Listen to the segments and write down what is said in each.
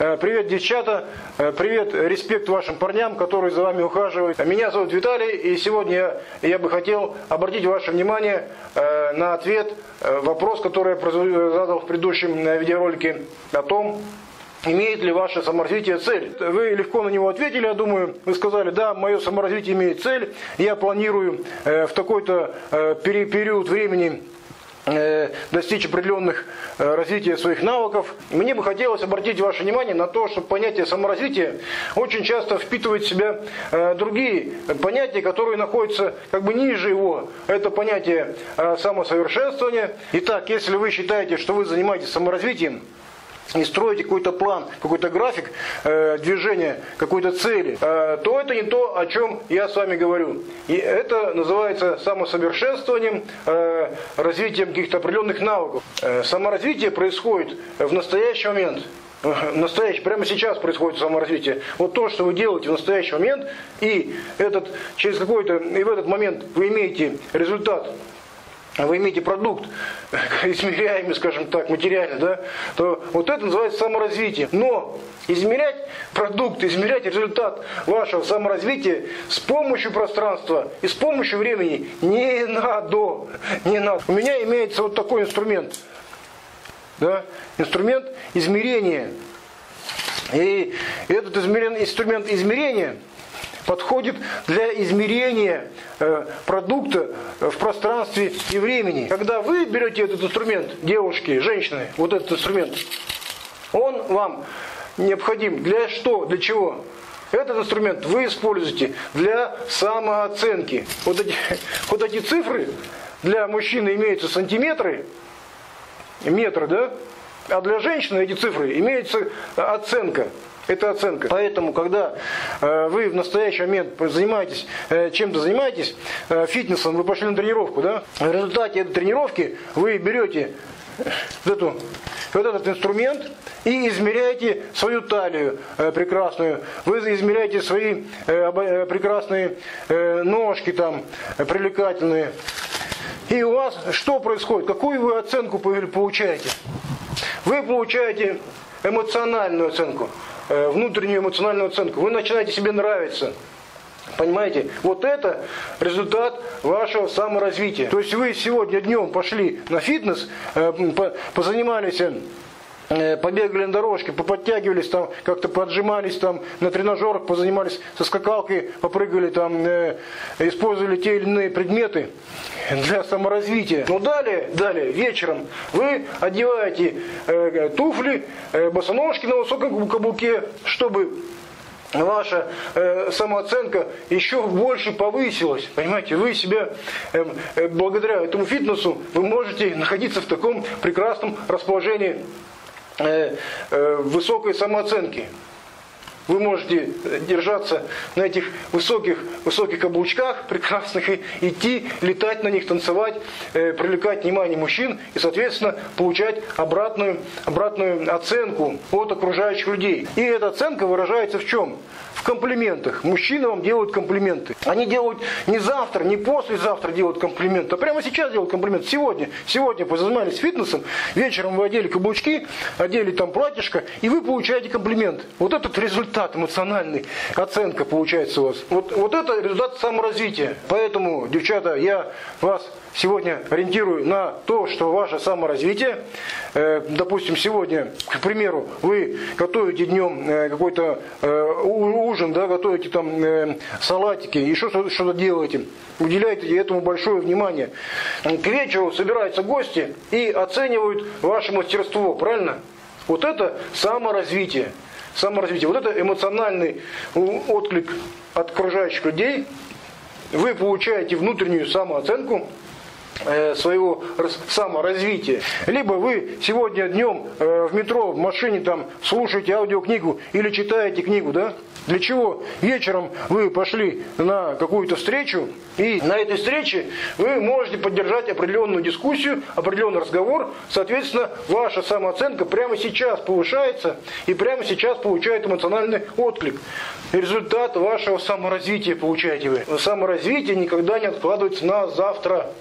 Привет, девчата, привет, респект вашим парням, которые за вами ухаживают. Меня зовут Виталий, и сегодня я бы хотел обратить ваше внимание на ответ, вопрос, который я задал в предыдущем видеоролике о том, имеет ли ваше саморазвитие цель. Вы легко на него ответили, я думаю. Вы сказали, да, мое саморазвитие имеет цель. Я планирую в такой-то период времени достичь определенных развития своих навыков. Мне бы хотелось обратить ваше внимание на то, что понятие саморазвития очень часто впитывает в себя другие понятия, которые находятся как бы ниже его. Это понятие самосовершенствования. Итак, если вы считаете, что вы занимаетесь саморазвитием, и строите какой-то план, какой-то график движения, какой-то цели, то это не то, о чем я с вами говорю. И это называется самосовершенствованием, развитием каких-то определенных навыков. Саморазвитие происходит в настоящий момент. Прямо сейчас происходит саморазвитие. Вот то, что вы делаете в настоящий момент, и в этот момент вы имеете результат, вы имеете продукт, измеряемый, скажем так, материально, да, то вот это называется саморазвитие. Но измерять продукт, измерять результат вашего саморазвития с помощью пространства и с помощью времени не надо. Не надо. У меня имеется вот такой инструмент. Да, инструмент измерения. И этот инструмент измерения подходит для измерения продукта в пространстве и времени. Когда вы берете этот инструмент, девушки, женщины, вот этот инструмент, он вам необходим для что, для чего? Этот инструмент вы используете для самооценки. Вот эти цифры для мужчины имеются сантиметры, метры, да? А для женщины эти цифры имеется оценка. Это оценка. Поэтому, когда вы в настоящий момент чем-то занимаетесь, фитнесом, вы пошли на тренировку, да? В результате этой тренировки вы берете вот этот инструмент и измеряете свою талию прекрасную. Вы измеряете свои прекрасные ножки там, привлекательные. И у вас что происходит? Какую вы оценку получаете? Вы получаете эмоциональную оценку. Внутреннюю эмоциональную оценку. Вы начинаете себе нравиться. Понимаете? Вот это результат вашего саморазвития. То есть вы сегодня днем пошли на фитнес, позанимались, побегали на дорожке, поподтягивались, там, как-то поджимались, там, на тренажерах позанимались со скакалкой, попрыгали, там, использовали те или иные предметы для саморазвития. Но далее, вечером вы одеваете туфли, босоножки на высоком каблуке, чтобы ваша самооценка еще больше повысилась. Понимаете, вы себя, благодаря этому фитнесу, вы можете находиться в таком прекрасном расположении высокой самооценки. Вы можете держаться на этих высоких каблучках прекрасных и идти, летать на них, танцевать, привлекать внимание мужчин и, соответственно, получать обратную оценку от окружающих людей. И эта оценка выражается в чем? В комплиментах. Мужчины вам делают комплименты. Они делают не завтра, не послезавтра делают комплименты, а прямо сейчас делают комплименты. Сегодня позанимались фитнесом, вечером вы одели каблучки, одели там платьишко, и вы получаете комплимент. Вот этот результат эмоциональный, оценка получается у вас. Вот это результат саморазвития. Поэтому, девчата, я вас сегодня ориентирую на то, что ваше саморазвитие, допустим, сегодня, к примеру, вы готовите днем какой-то ужин, да, готовите там салатики, еще что-то делаете, уделяете этому большое внимание. К вечеру собираются гости и оценивают ваше мастерство, правильно? Вот это саморазвитие. Вот это эмоциональный отклик от окружающих людей. Вы получаете внутреннюю самооценку своего саморазвития. Либо вы сегодня днем в метро, в машине там слушаете аудиокнигу или читаете книгу, да? Для чего? Вечером вы пошли на какую-то встречу, и на этой встрече вы можете поддержать определенную дискуссию, определенный разговор. Соответственно, ваша самооценка прямо сейчас повышается и прямо сейчас получает эмоциональный отклик. Результат вашего саморазвития получаете вы. Саморазвитие никогда не откладывается на завтра. Никогда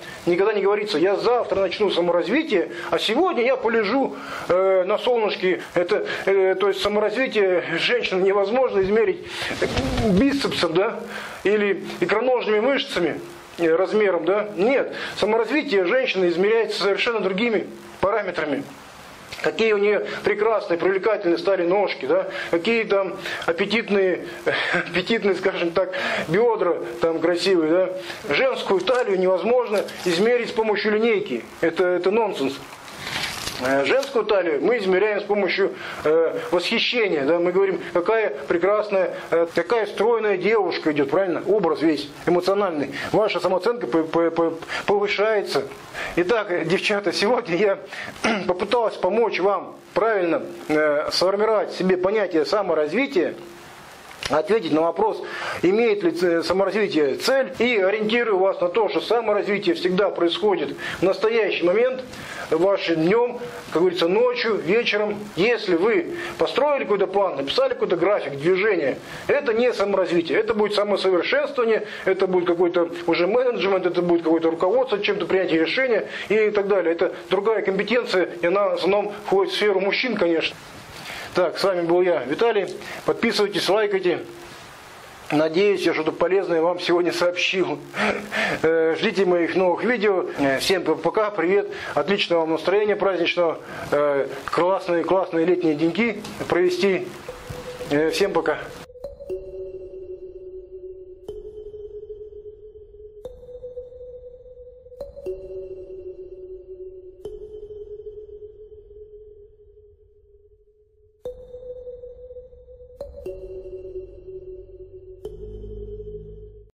никогда не говорится, я завтра начну саморазвитие, а сегодня я полежу на солнышке. То есть саморазвитие женщины невозможно измерить бицепсом, да, или икроножными мышцами, размером, да. Нет, саморазвитие женщины измеряется совершенно другими параметрами. Какие у нее прекрасные, привлекательные стали ножки, да? Какие там аппетитные, скажем так, бедра там красивые, да? Женскую талию невозможно измерить с помощью линейки. Это нонсенс. Женскую талию мы измеряем с помощью восхищения. Да? Мы говорим, какая прекрасная, какая стройная девушка идет, правильно? Образ весь эмоциональный. Ваша самооценка повышается. Итак, девчата, сегодня я попытался помочь вам правильно сформировать себе понятие саморазвития, ответить на вопрос, имеет ли саморазвитие цель, и ориентирую вас на то, что саморазвитие всегда происходит в настоящий момент, вашим днем, как говорится, ночью, вечером. Если вы построили какой-то план, написали какой-то график движения, это не саморазвитие, это будет самосовершенствование, это будет какой-то уже менеджмент, это будет какое-то руководство, чем-то принятие решения и так далее. Это другая компетенция, и она в основном входит в сферу мужчин, конечно. Так, с вами был я, Виталий. Подписывайтесь, лайкайте. Надеюсь, я что-то полезное вам сегодня сообщил. Ждите моих новых видео. Всем пока, привет. Отличного вам настроения праздничного. Классные летние деньки провести. Всем пока.